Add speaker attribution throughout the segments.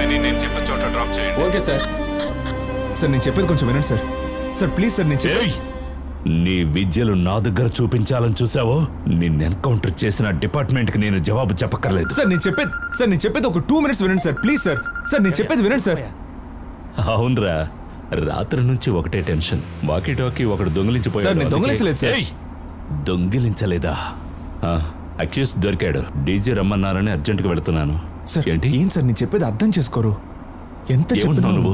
Speaker 1: తీసుకెళ్ళి నేను చెప్పిన చోట డ్రాప్ చేయండి.
Speaker 2: Okay sir.
Speaker 3: సార్ నేను చెప్పేది కొంచెం వినండి సార్. సార్ ప్లీజ్ సార్ నేను
Speaker 1: నీ విద్యలు నా దగ్గర చూపించాలని చూసావో నిన్ను ఎన్కౌంటర్ చేసిన డిపార్ట్మెంట్ కి నేను జవాబు చెప్పక్కర్లేదు.
Speaker 3: సార్ నేను చెప్పేది ఒక 2 minutes వినండి సార్ ప్లీజ్ సార్. సార్ నేను చెప్పేది వినండి సార్.
Speaker 1: అవునరా, రాత్రి నుంచి ఒకటే టెన్షన్. వాకీ టాకీ ఒకడు దొంగిలించిపోయాడు.
Speaker 3: సార్ నేను దొంగిలించలేదు సార్.
Speaker 1: దొంగిలించలేదా? అక్యూస్ దొరికాడు. డీజీ రమ్మన్నారని అర్జెంట్గా వెళుతున్నాను.
Speaker 3: సార్
Speaker 1: ఏంటి
Speaker 3: ఏం సార్ నేను చెప్పేది అర్థం చేసుకోరు. ఎంత చెప్తున్నావు
Speaker 1: నువ్వు?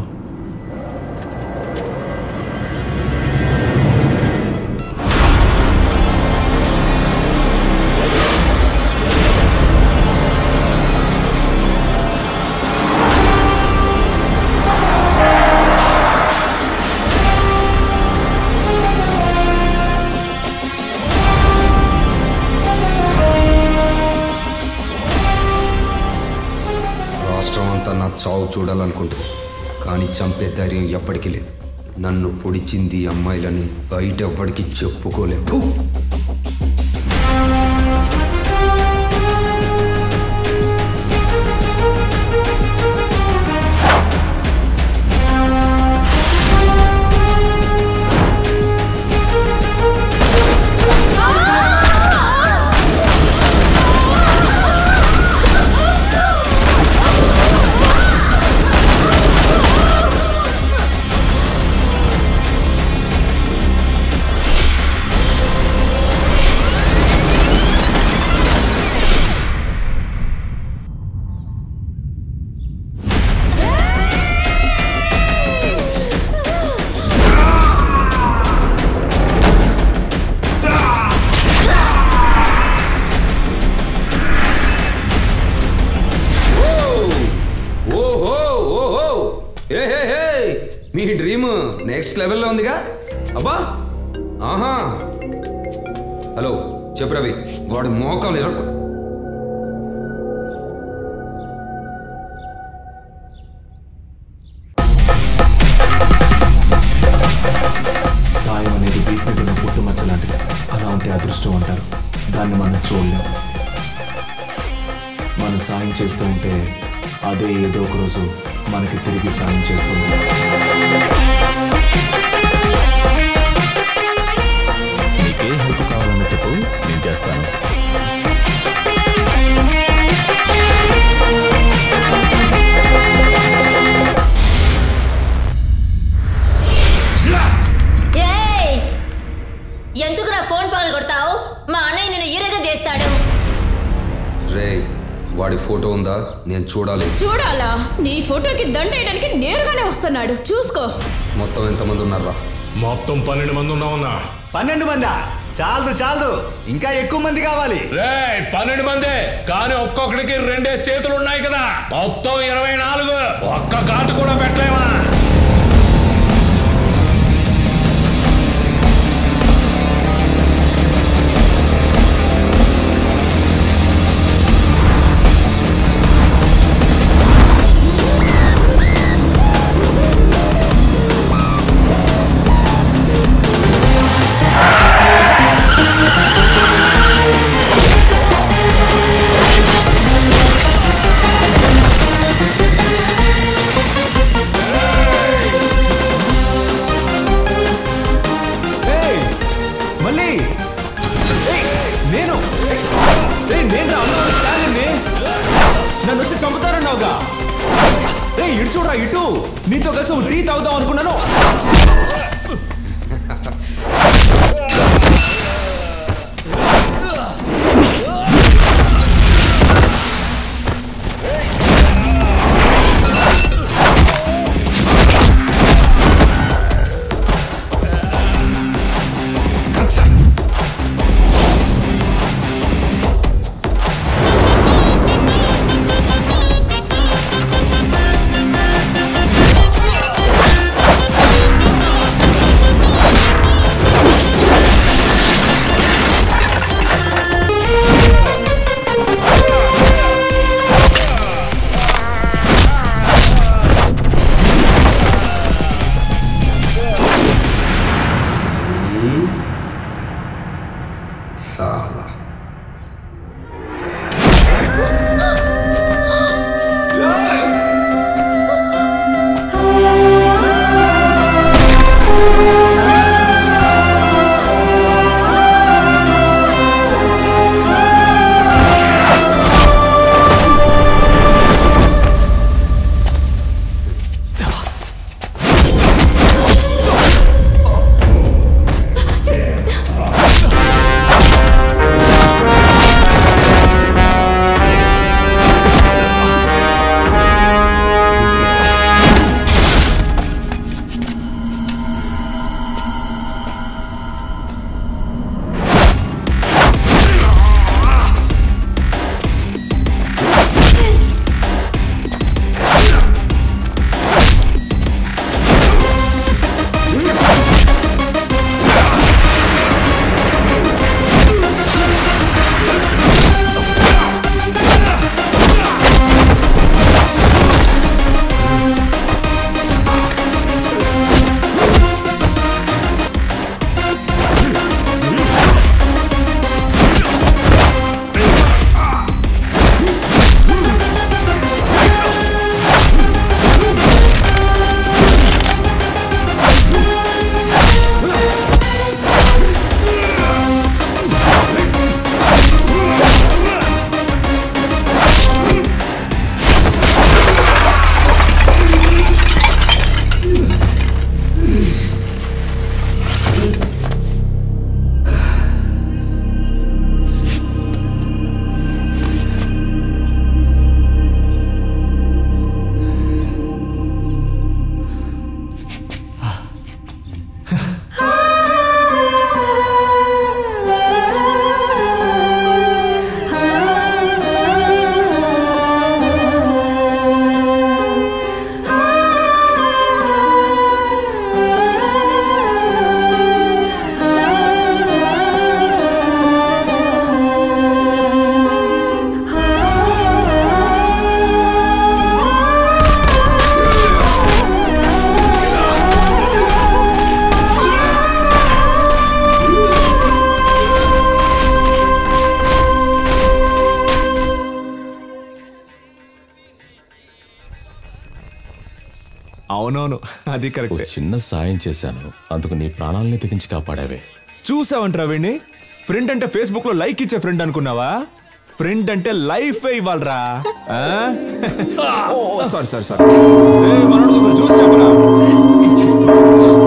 Speaker 4: చావు చూడాలనుకుంటుంది కానీ చంపే ధైర్యం ఎప్పటికీ లేదు. నన్ను పొడిచింది అమ్మాయిలని బయట ఎవ్వడికి చెప్పుకోలేదు. మీ డ్రీమ్ నెక్స్ట్ లెవెల్లో ఉందిగా. అబ్బా ఆహా. హలో చెప్పు రవి, వాడు మోకాలు ఎరకు.
Speaker 3: సాయం అనేది వీటి మీద ఉన్న పుట్టుమచ్చ లాంటిది. అలా ఉంటే అదృష్టం అంటారు. దాన్ని మనం చూడలేం. మనం సాయం చేస్తూ ఉంటే అదే ఏదో ఒక రోజు మనకి తిరిగి సాయం చేస్తుంది.
Speaker 1: నీకే హెల్ప్ కావాలని చెప్పు, నేను చేస్తాను.
Speaker 5: ఎందుకు నా ఫోన్ పగలు కొడతావు? మా అన్నయ్య నేను ఈరగా చేస్తాడు.
Speaker 4: రే వాడి ఫోటో ఉందా? నేను చూడాలి.
Speaker 5: చూడాలా? నీ ఫోటోకి దండ వేయడానికి నేరుగానే వస్తున్నాడు, చూసుకో.
Speaker 4: మొత్తం ఎంతమంది ఉన్నారా?
Speaker 1: మొత్తం 12 మంది ఉన్నామన్నా.
Speaker 2: 12 మందా? చాలదు, ఇంకా ఎక్కువ మంది కావాలి.
Speaker 1: 12 మందే, కానీ ఒక్కొక్కడికి 2 చేతులు ఉన్నాయి కదా. మొత్తం 24. ఒక్క ఘాటు కూడా పెట్టలేమా?
Speaker 3: నన్ను వచ్చి చంపుతారన్నావుగా. ఇటు చూడరా, ఇటు. నీతో కలిసి టీ తాగుదాం అనుకున్నాను. అవునవును అది కరెక్ట్.
Speaker 6: చిన్న సాయం చేశాను, అందుకు నీ ప్రాణాలని తెగించి కాపాడావే.
Speaker 3: చూసావంటరా వీణ్ణి? ఫ్రెండ్ అంటే ఫేస్బుక్ లో లైక్ ఇచ్చే ఫ్రెండ్ అనుకున్నావా? ఫ్రెండ్ అంటే లైఫ్ ఇవ్వాలరా. సారీ మనోడు చూసి చెప్పరా.